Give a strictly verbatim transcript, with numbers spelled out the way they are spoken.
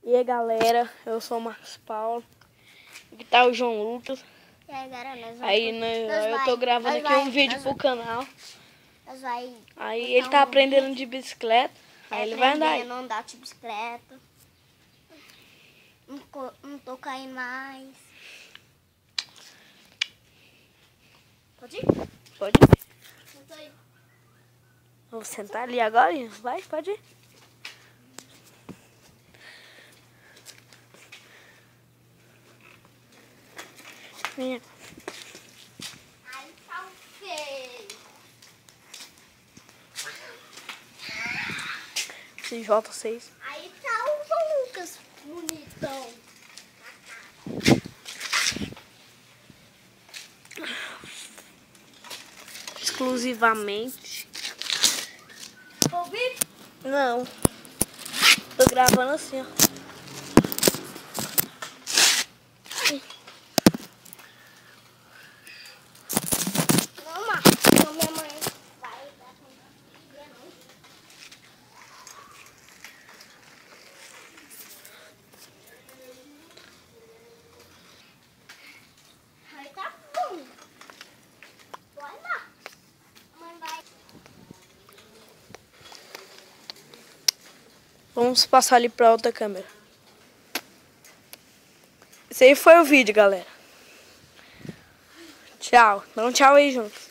E aí galera, eu sou o Marcos Paulo. Aqui tá o João Lucas. E aí, galera, nós vamos Aí nós, nós eu vai, tô gravando aqui vai, um vídeo nós pro canal. Nós vai Aí ele tá um aprendendo vídeo, de bicicleta. Aí é, ele vai andar aí. aprendendo a andar de bicicleta. Não, co- não tô caindo mais. Pode ir? Pode ir. Senta aí. Vou sentar ali agora. Vai, pode ir. Minha. Aí tá o quê? C J seis. Aí tá o João Lucas, bonitão. Exclusivamente. Ouvi? Não. Tô gravando assim, ó. Não, Marcos, não, minha mãe vai dar conta, não. Aí tá bom. Vai lá. Mãe vai. Vamos passar ali pra outra câmera. Esse aí foi o vídeo, galera. Tchau. Dá um tchau aí juntos.